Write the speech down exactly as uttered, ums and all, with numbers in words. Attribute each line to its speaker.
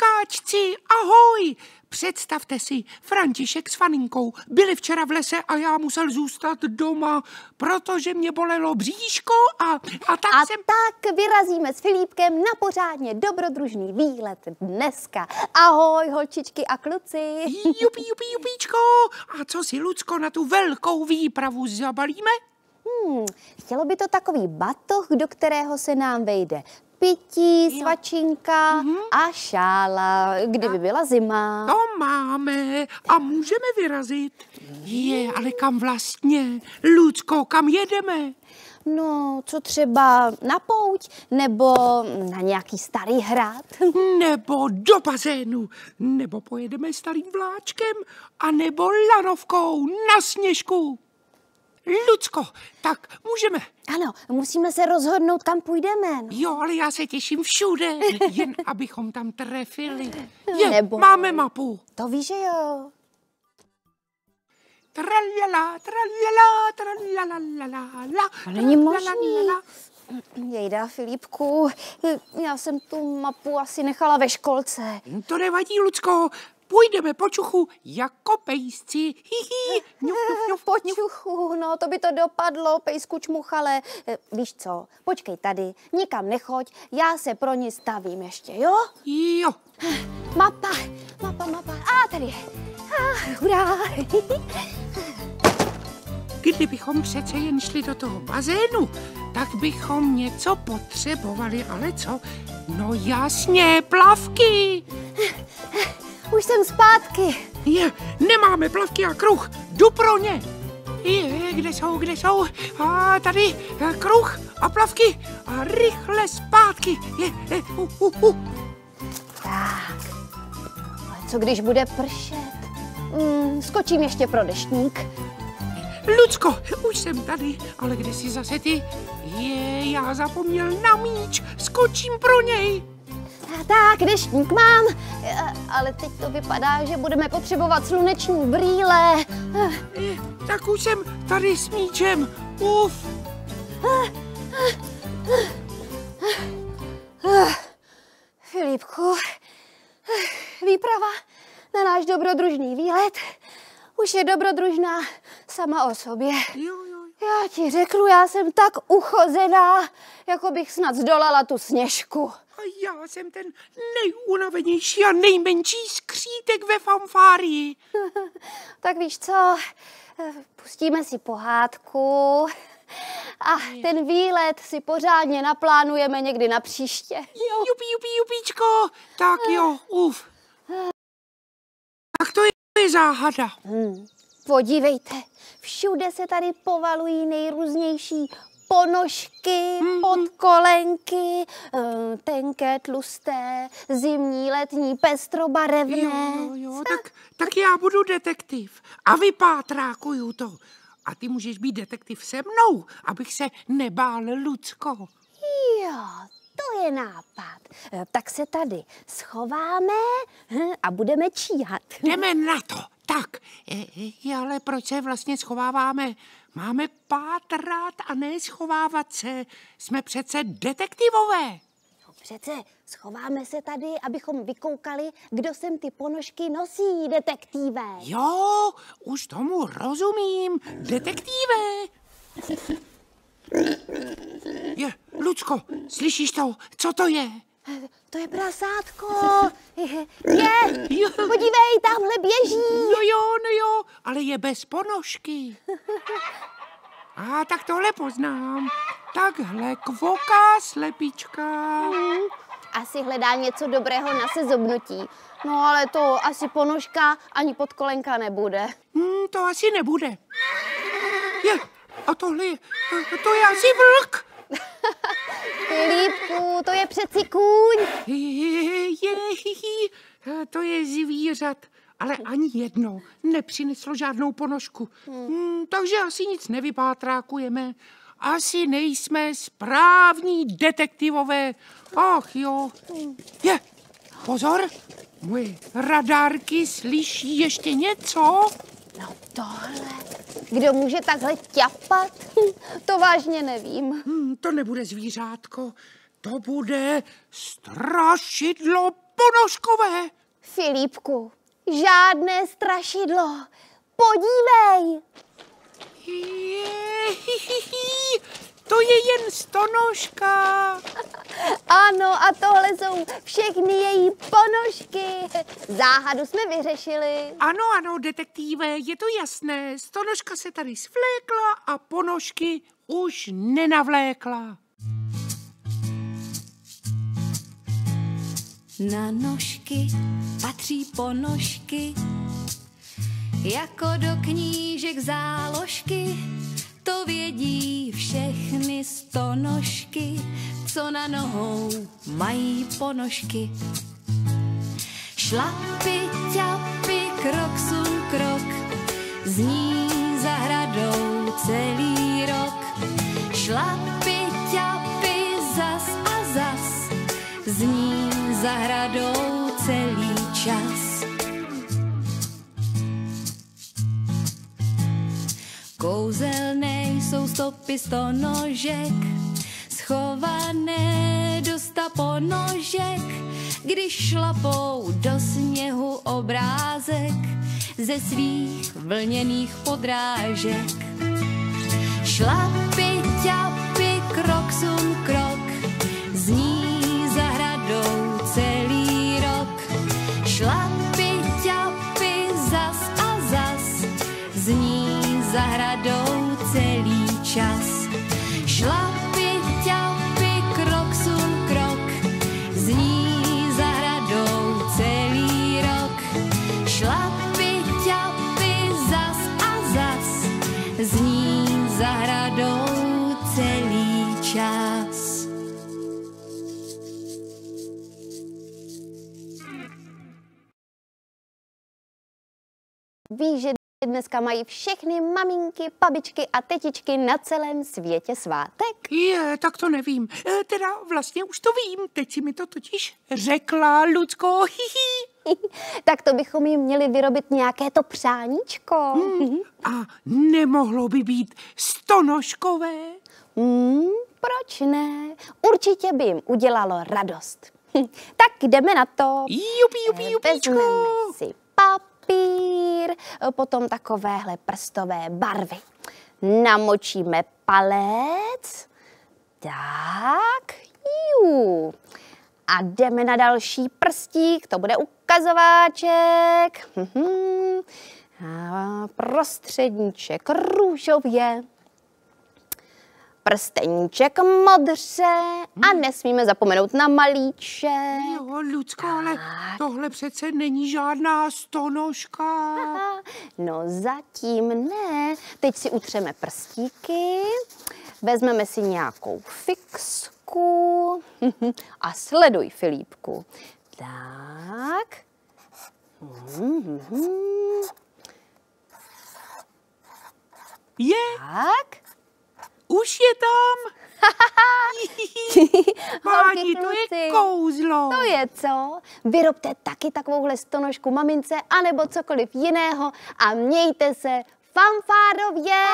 Speaker 1: Vnukáčci, ahoj! Představte si, František s Faninkou byli včera v lese a já musel zůstat doma, protože mě bolelo bříško a, a tak
Speaker 2: a
Speaker 1: jsem...
Speaker 2: tak vyrazíme s Filipkem na pořádně dobrodružný výlet dneska. Ahoj, holčičky a kluci.
Speaker 1: Jupi, jupi, jupíčko. A co si, Lucko, na tu velkou výpravu zabalíme?
Speaker 2: Hmm, chtělo by to takový batoh, do kterého se nám vejde pití, svačinka mm-hmm. a šála, kdyby byla zima.
Speaker 1: To máme a můžeme vyrazit. Je, ale kam vlastně? Lucko, kam jedeme?
Speaker 2: No, co třeba na pouť, nebo na nějaký starý hrad?
Speaker 1: Nebo do bazénu, nebo pojedeme starým vláčkem, a nebo lanovkou na Sněžku. Lucko, tak můžeme.
Speaker 2: Ano, musíme se rozhodnout, kam půjdeme. No.
Speaker 1: Jo, ale já se těším všude, jen abychom tam trefili. Je,
Speaker 2: Nebo...
Speaker 1: máme mapu.
Speaker 2: To víš, že jo.
Speaker 1: Tralala, tralala, tralalalala.
Speaker 2: To není možný. Jejda, Filipku, já jsem tu mapu asi nechala ve školce.
Speaker 1: To nevadí, Lucko. Půjdeme po čuchu jako pejsci. Hihi. Ňuf, ňuf, ňuf,
Speaker 2: po čuchu, no to by to dopadlo, pejsku čmuchale. Víš co, počkej tady, nikam nechoď, já se pro ní stavím ještě, jo?
Speaker 1: Jo.
Speaker 2: Mapa, mapa, mapa, a tady je. Ah, hurá.
Speaker 1: Kdybychom přece jen šli do toho bazénu, tak bychom něco potřebovali, ale co? No jasně, plavky.
Speaker 2: Už jsem zpátky.
Speaker 1: Je, nemáme plavky a kruh, jdu pro ně. Je, kde jsou, kde jsou? A tady kruh a plavky a rychle zpátky. Je, je, uh, uh, uh.
Speaker 2: Tak, ale co když bude pršet? Mm, skočím ještě pro deštník.
Speaker 1: Lucko, už jsem tady, ale kde jsi zase ty? Je, já zapomněl na míč, skočím pro něj.
Speaker 2: Tak, deštník mám, ale teď to vypadá, že budeme potřebovat sluneční brýle.
Speaker 1: Je, tak už jsem tady s míčem, uf.
Speaker 2: Filipku, výprava na náš dobrodružný výlet už je dobrodružná sama o sobě.
Speaker 1: Jo, jo.
Speaker 2: Já ti řeknu, já jsem tak uchozená, jako bych snad zdolala tu Sněžku.
Speaker 1: A já jsem ten nejunavenější a nejmenší skřítek ve fanfárii.
Speaker 2: Tak víš co, pustíme si pohádku a ten výlet si pořádně naplánujeme někdy na příště.
Speaker 1: Jo. Jupi, jupi, jupíčko. Tak jo, uf. Tak to je záhada.
Speaker 2: Hmm. Podívejte, všude se tady povalují nejrůznější ponožky, mm-hmm. podkolenky, tenké, tlusté, zimní, letní, pestrobarevné.
Speaker 1: Jo, jo, tak, tak já budu detektiv a vypátrákuju to. A ty můžeš být detektiv se mnou, abych se nebál, Lucko.
Speaker 2: Jo, to je nápad. Tak se tady schováme a budeme číhat.
Speaker 1: Jdeme na to. Tak, je, ale proč se vlastně schováváme? Máme pátrat a ne schovávat se. Jsme přece detektivové.
Speaker 2: No přece schováme se tady, abychom vykoukali, kdo sem ty ponožky nosí, detektíve.
Speaker 1: Jo, už tomu rozumím. Detektíve. Je, Lucko, slyšíš to? Co to je?
Speaker 2: To je prasátko. Je, je, podívej, tamhle běží.
Speaker 1: No jo, no jo, ale je bez ponožky. A tak tohle poznám. Takhle kvoká slepička.
Speaker 2: Hmm, asi hledá něco dobrého na sezobnutí. No ale to asi ponožka ani podkolenka nebude.
Speaker 1: Hmm, to asi nebude. Je, a tohle je, to je asi vlk.
Speaker 2: Filipku, to je přeci kůň.
Speaker 1: Je, je, je, to je zvířat, ale ani jedno nepřineslo žádnou ponožku. Hmm, takže asi nic nevypátrákujeme. Asi nejsme správní detektivové. Ach jo. Je, pozor, moje radárky slyší ještě něco.
Speaker 2: No tohle. Kdo může takhle ťapat? To vážně nevím.
Speaker 1: Hmm, to nebude zvířátko, to bude strašidlo ponožkové.
Speaker 2: Filipku, žádné strašidlo. Podívej.
Speaker 1: Je, hi, hi, hi. To je jen stonožka.
Speaker 2: Ano, a tohle jsou všechny její ponožky. Záhadu jsme vyřešili.
Speaker 1: Ano, ano, detektíve, je to jasné. Stonožka se tady svlékla a ponožky už nenavlékla.
Speaker 3: Na nožky patří ponožky, jako do knížek záložky. To vědí všechny stonožky, co na nohou mají ponožky. Šlapy, ťapy, krok sun krok, zní zahradou celý rok. Šlapy, ťapy, zas a zas, zní zahradou celý čas. Kouzelné jsou stopy stonožek, schované do sta ponožek, když šlapou do sněhu obrázek ze svých vlněných podrážek. Šlapy, ťapy, krok sun krok, zní zahradou celý rok. Šlapy, ťapy, zas a zas, zní zahradou celý čas. Šlapy, ťapy, krok sun krok, zní zahradou celý rok. Šlapy, ťapy, zas a zas, zní zahradou celý čas.
Speaker 2: Víš, že dneska mají všechny maminky, babičky a tetičky na celém světě svátek?
Speaker 1: Je, tak to nevím. E, teda vlastně už to vím. Teď si mi to totiž řekla, Lucko. Hihi.
Speaker 2: Tak to bychom jim měli vyrobit nějaké to přáníčko.
Speaker 1: Hmm. A nemohlo by být stonožkové?
Speaker 2: Hmm, proč ne? Určitě by jim udělalo radost. Tak jdeme na to.
Speaker 1: Jupi, jupi, jupíčko.
Speaker 2: Vezmeme si papír, potom takovéhle prstové barvy. Namočíme palec. Tak, jú. A jdeme na další prstík, to bude ukazováček. A prostředníček růžově. Prsteníček modře a nesmíme zapomenout na malíček.
Speaker 1: Jo, Lucko, ale tohle přece není žádná stonožka.
Speaker 2: Aha, no zatím ne. Teď si utřeme prstíky, vezmeme si nějakou fixku a sleduj, Filipku. Tak.
Speaker 1: Je,
Speaker 2: Tak.
Speaker 1: už je tam. Páni, to je kouzlo.
Speaker 2: To je co? Vyrobte taky takovouhle stonožku mamince anebo cokoliv jiného a mějte se fanfárově.